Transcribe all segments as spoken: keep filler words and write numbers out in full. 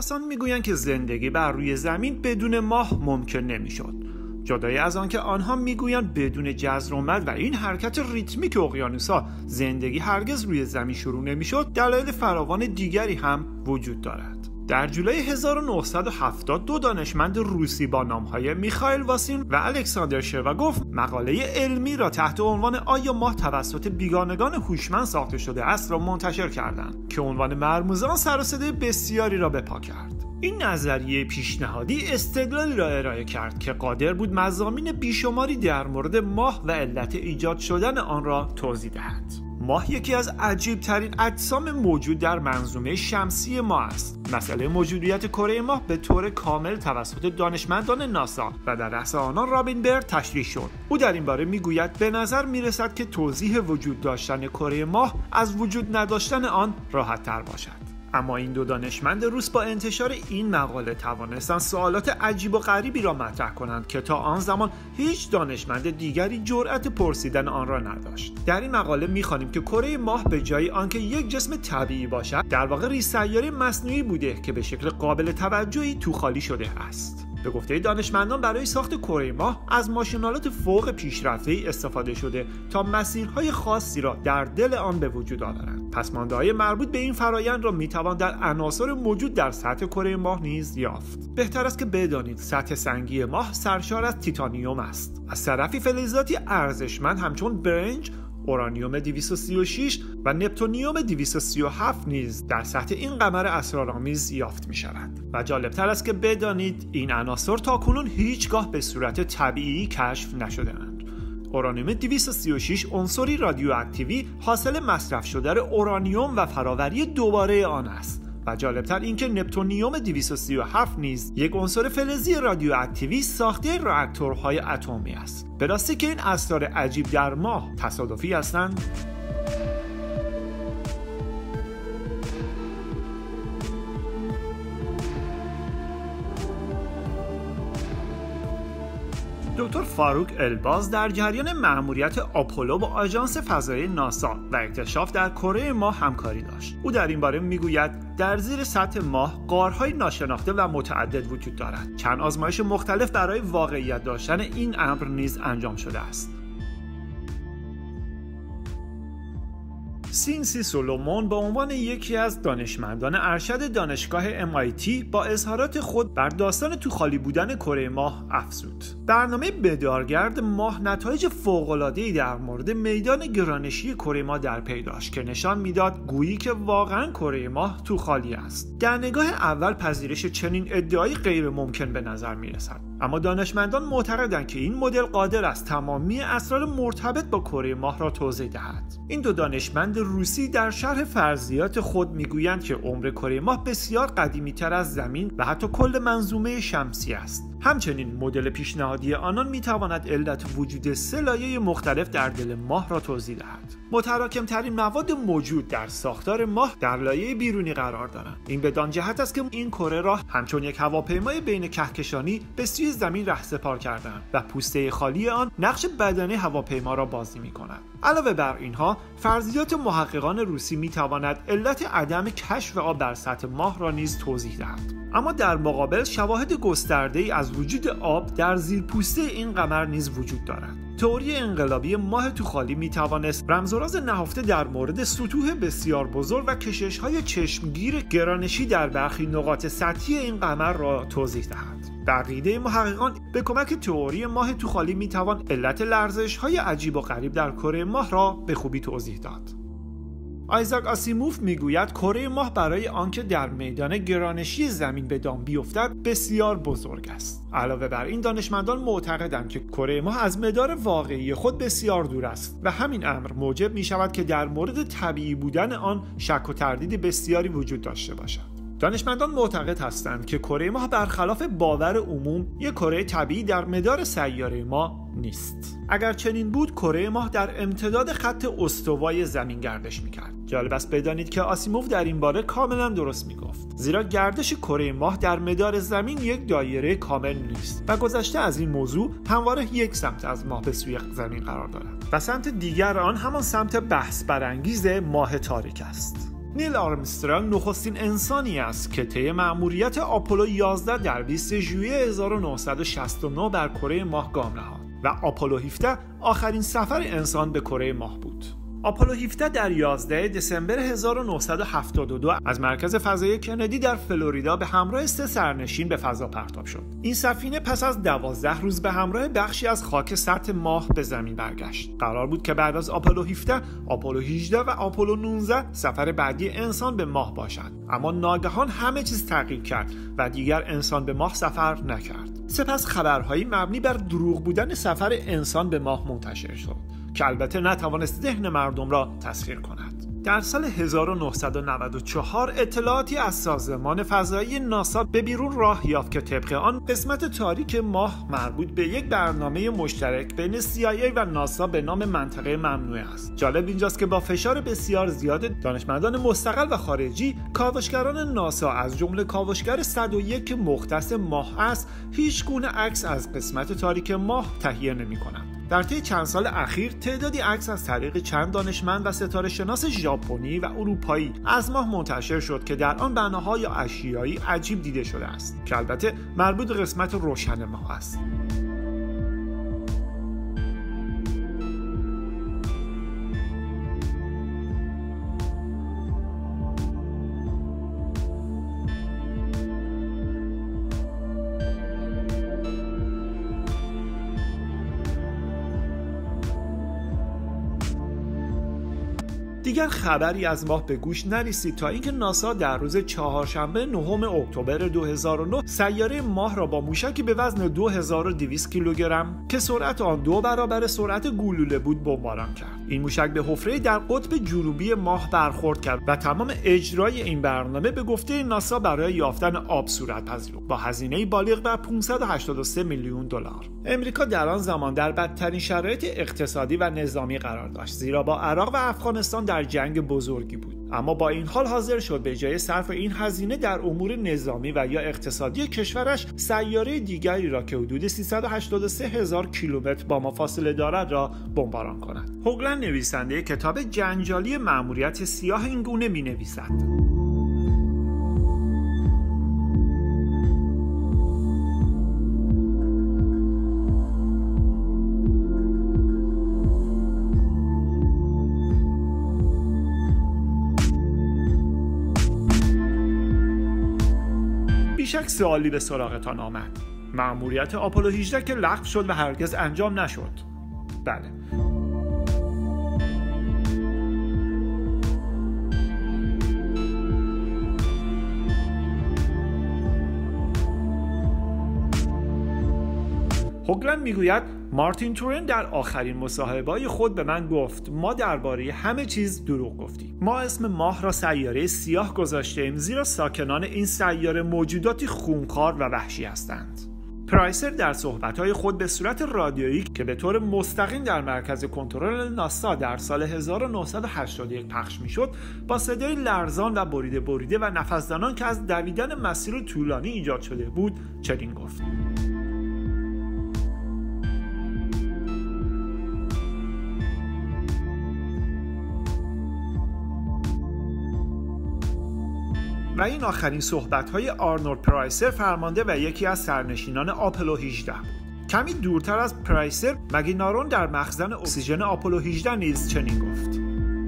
روانشناسان میگویند که زندگی بر روی زمین بدون ماه ممکن نمیشد. جدای از آن که آنها میگویند بدون جزر و مد و این حرکت ریتمیک اقیانوس‌ها زندگی هرگز روی زمین شروع نمیشد، دلایل فراوان دیگری هم وجود دارد. در جولای هزار و نهصد و هفتاد دو دانشمند روسی با نام‌های میخائیل واسین و الکساندر شرواگوف مقاله علمی را تحت عنوان آیا ماه توسط بیگانگان هوشمند ساخته شده است را منتشر کردند که عنوان مرموز آن سر و صدای بسیاری را به پا کرد. این نظریه پیشنهادی استدلالی را ارائه کرد که قادر بود مضامین بیشماری در مورد ماه و علت ایجاد شدن آن را توضیح دهد. ماه یکی از عجیب‌ترین اجسام موجود در منظومه شمسی ما است. مسئله موجودیت کره ماه به طور کامل توسط دانشمندان ناسا و در رأس آنان رابین برد تشریح شد. او در این باره میگوید به نظر میرسد که توضیح وجود داشتن کره ماه از وجود نداشتن آن راحت تر باشد. اما این دو دانشمند روس با انتشار این مقاله توانستند سوالات عجیب و غریبی را مطرح کنند که تا آن زمان هیچ دانشمند دیگری جرأت پرسیدن آن را نداشت. در این مقاله می‌خوانیم که کره ماه به جای آنکه یک جسم طبیعی باشد، در واقع ریز سیاره مصنوعی بوده که به شکل قابل توجهی تو خالی شده است. به گفته دانشمندان برای ساخت کره ماه از ماشین‌آلات فوق پیشرفته‌ای استفاده شده تا مسیرهای خاصی را در دل آن به وجود آورند. پسمانده‌های مربوط به این فرایند را می‌توان در عناصر موجود در سطح کره ماه نیز یافت. بهتر است که بدانید سطح سنگی ماه سرشار از تیتانیوم است. از طرفی فلزاتی ارزشمند همچون برنج، اورانیوم دویست و سی و شش و نپتونیوم دویست و سی و هفت نیز در سطح این قمر اسرارآمیز یافت می شود. و جالبتر است که بدانید این عناصر تاکنون هیچگاه به صورت طبیعی کشف نشده‌اند. اورانیوم دویست و سی و شش عنصری رادیواکتیوی حاصل مصرف شده اورانیوم و فراوری دوباره آن است. و جالبتر اینکه نپتونیوم دویست و سی و هفت نیز یک عنصر فلزی رادیواکتیوی ساخته راکتورهای اتمی است. به راستی که این اسرار عجیب در ماه تصادفی هستند؟ دکتر فاروق الباز در جریان مأموریت آپولو با آژانس فضایی ناسا و اکتشاف در کره ماه همکاری داشت. او در این باره میگوید در زیر سطح ماه غارهای ناشناخته و متعدد وجود دارد. چند آزمایش مختلف برای واقعیت داشتن این امر نیز انجام شده است. سینسی سولومون به عنوان یکی از دانشمندان ارشد دانشگاه ام آی تی با اظهارات خود بر داستان تو خالی بودن کره ماه افزود. برنامه بدارگرد ماه نتایج فوق‌العاده‌ای در مورد میدان گرانشی کره ماه در پی داشت که نشان میداد گویی که واقعاً کره ماه تو خالی است. در نگاه اول پذیرش چنین ادعایی غیر ممکن به نظر میرسد، اما دانشمندان معتقدند که این مدل قادر است تمامی اسرار مرتبط با کره ماه را توضیح دهد. این دو دانشمند روسی در شرح فرضیات خود میگویند که عمر کره ماه بسیار قدیمی‌تر از زمین و حتی کل منظومه شمسی است. همچنین مدل پیشنهادی آنان میتواند علت وجود سه لایه مختلف در دل ماه را توضیح دهد. متراکم ترین مواد موجود در ساختار ماه در لایه بیرونی قرار دارند. این بدان جهت است که این کره را همچون یک هواپیمای بین کهکشانی به سوی زمین رهسپار کردند و پوسته خالی آن نقش بدنه هواپیما را بازی می‌کند. علاوه بر اینها، فرضیات محققان روسی میتواند علت عدم کشف آب در سطح ماه را نیز توضیح دهد. اما در مقابل شواهد گسترده‌ای از وجود آب در زیرپوسته این قمر نیز وجود دارد. تئوری انقلابی ماه تو خالی می توانست رمز و راز نهفته در مورد سطوح بسیار بزرگ و کشش‌های چشمگیر گرانشی در برخی نقاط سطحی این قمر را توضیح دهد. به عقیده محققان به کمک تئوری ماه تو خالی می توان علت لرزش‌های عجیب و غریب در کره ماه را به خوبی توضیح داد. آیزاک آسیموف میگوید کره ماه برای آنکه در میدان گرانشی زمین به دام بیفتد بسیار بزرگ است. علاوه بر این دانشمندان معتقدند که کره ماه از مدار واقعی خود بسیار دور است و همین امر موجب می شود که در مورد طبیعی بودن آن شک و تردید بسیاری وجود داشته باشد. دانشمندان معتقد هستند که کره ماه برخلاف باور عموم یک کره طبیعی در مدار سیاره ما نیست. اگر چنین بود کره ماه در امتداد خط استوای زمین گردش می‌کرد. جالب است بدانید که آسیموف در این باره کاملا درست می‌گفت، زیرا گردش کره ماه در مدار زمین یک دایره کامل نیست و گذشته از این موضوع همواره یک سمت از ماه به سوی زمین قرار دارد و سمت دیگر آن همان سمت بحث برانگیز ماه تاریک است. نیل آرمسترانگ نخستین انسانی است که طی مأموریت آپولو یازده در بیست ژوئیه هزار و نهصد و شصت و نه بر کره ماه گام نهاد و آپولو هفده آخرین سفر انسان به کره ماه بود. آپولو هفده در یازده دسامبر هزار و نهصد و هفتاد و دو از مرکز فضایی کندی در فلوریدا به همراه سه سرنشین به فضا پرتاب شد. این سفینه پس از دوازده روز به همراه بخشی از خاک سطح ماه به زمین برگشت. قرار بود که بعد از آپولو هفده، آپولو هجده و آپولو نوزده سفر بعدی انسان به ماه باشد، اما ناگهان همه چیز تغییر کرد و دیگر انسان به ماه سفر نکرد. سپس خبرهایی مبنی بر دروغ بودن سفر انسان به ماه منتشر شد که البته نتوانست ذهن مردم را تسخیر کند. در سال هزار و نهصد و نود و چهار اطلاعاتی از سازمان فضایی ناسا به بیرون راه یافت که طبق آن قسمت تاریک ماه مربوط به یک برنامه مشترک بین سی آی ای و ناسا به نام منطقه ممنوعه است. جالب اینجاست که با فشار بسیار زیاد دانشمندان مستقل و خارجی، کاوشگران ناسا از جمله کاوشگر صد و یک که مختص ماه است، هیچ گونه عکس از قسمت تاریک ماه تهیه نمی‌کنند. در طی چند سال اخیر تعدادی عکس از طریق چند دانشمند و ستاره شناس ژاپنی و اروپایی از ماه منتشر شد که در آن بناها یا اشیایی عجیب دیده شده است که البته مربوط به قسمت روشن ماه است. دیگر خبری از ماه به گوش نرسید تا اینکه ناسا در روز چهارشنبه نهم اکتبر دو هزار و نه سیاره ماه را با موشکی به وزن دو هزار و دویست کیلوگرم که سرعت آن دو برابر سرعت گلوله بود بمباران کرد. این موشک به حفره در قطب جنوبی ماه برخورد کرد و تمام اجرای این برنامه به گفته ناسا برای یافتن آب صورت پذیرفت با هزینه بالغ بر پانصد و هشتاد و سه میلیون دلار. امریکا در آن زمان در بدترین شرایط اقتصادی و نظامی قرار داشت، زیرا با عراق و افغانستان در جنگ بزرگی بود، اما با این حال حاضر شد به جای صرف این هزینه در امور نظامی و یا اقتصادی کشورش سیاره دیگری را که حدود سیصد و هشتاد و سه هزار کیلومتر با ما فاصله دارد را بمباران کند. هوگلند نویسنده کتاب جنجالی مأموریت سیاه این گونه می‌نویسد: بیشک سوالی به سراغتان آمد. مأموریت آپولو هجده که لغو شد و هرگز انجام نشد. بله. هوگلند میگوید مارتین تورن در آخرین مصاحبه‌های خود به من گفت ما درباره همه چیز دروغ گفتیم. ما اسم ماه را سیاره سیاه گذاشتیم زیرا ساکنان این سیاره موجوداتی خونخوار و وحشی هستند. پرایسر در صحبت‌های خود به صورت رادیویی که به طور مستقیم در مرکز کنترل ناسا در سال هزار و نهصد و هشتاد و یک پخش می‌شد، با صدای لرزان و بریده بریده و نفس‌زنان که از دویدن مسیر طولانی ایجاد شده بود چنین گفت: و این آخرین صحبت‌های آرنولد پرایسر، فرمانده و یکی از سرنشینان آپولو هجده بود. کمی دورتر از پرایسر، مگینارون در مخزن اکسیژن آپولو هجده نیز چنین گفت: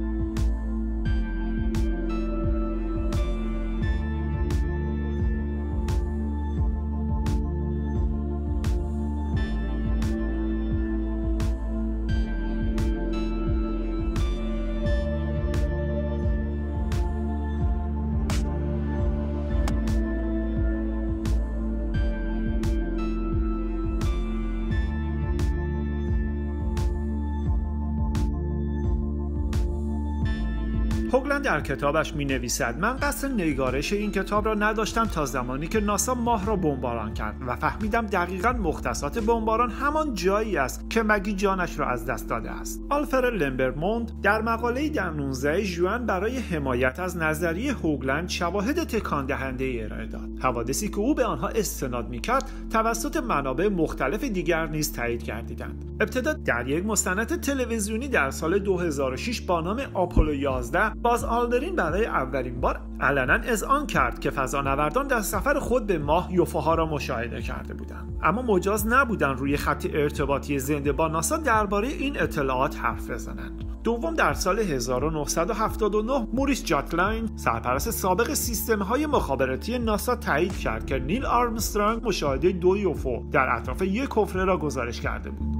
هوگلند در کتابش می نویسد من قصد نگارش این کتاب را نداشتم تا زمانی که ناسا ماه را بمباران کرد و فهمیدم دقیقاً مختصات بمباران همان جایی است که مگی جانش را از دست داده است. آلفر لمبرموند در مقاله‌ای در نوزدهم ژوئن برای حمایت از نظریه هوگلند شواهد تکان دهنده ارائه داد. حوادثی که او به آنها استناد می‌کرد توسط منابع مختلف دیگر نیز تایید گردیدند. ابتدا در یک مستند تلویزیونی در سال دو هزار و شش با نام آپولو یازده باز آلدرین برای اولین بار علنا اذعان کرد که فضانوردان در سفر خود به ماه یو اف او ها را مشاهده کرده بودند، اما مجاز نبودند روی خط ارتباطی زنده با ناسا درباره این اطلاعات حرف بزنند. دوم، در سال هزار و نهصد و هفتاد و نه موریس جاتلاین، سرپرست سابق سیستم‌های مخابراتی ناسا، تایید کرد که نیل آرمسترانگ مشاهده دو یو اف او در اطراف یک حفره را گزارش کرده بود.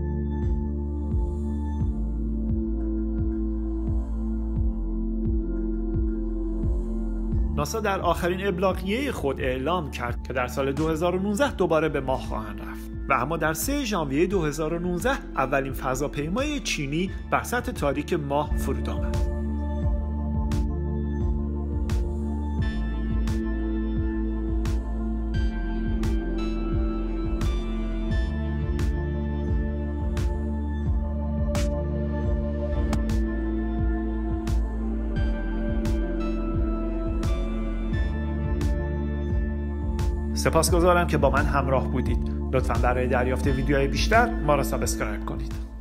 ناسا در آخرین ابلاغیه خود اعلام کرد که در سال دو هزار و نوزده دوباره به ماه خواهند رفت و اما در سوم ژانویه دو هزار و نوزده اولین فضاپیمای چینی بر سطح تاریک ماه فرود آمد. سپاسگزارم که با من همراه بودید. لطفاً برای دریافت ویدیوهای بیشتر ما را سابسکرایب کنید.